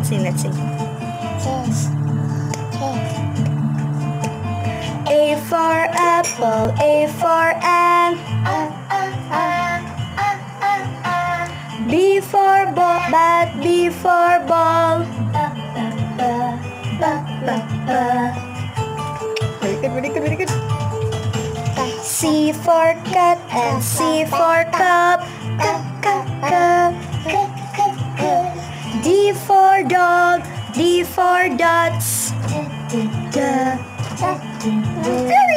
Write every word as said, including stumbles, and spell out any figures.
Let's sing, let's sing. A for apple, A for ant. B for ball, bat, B for ball. Very good, very good, very good. C for cat and C for cup. D for dog, D for dots. Very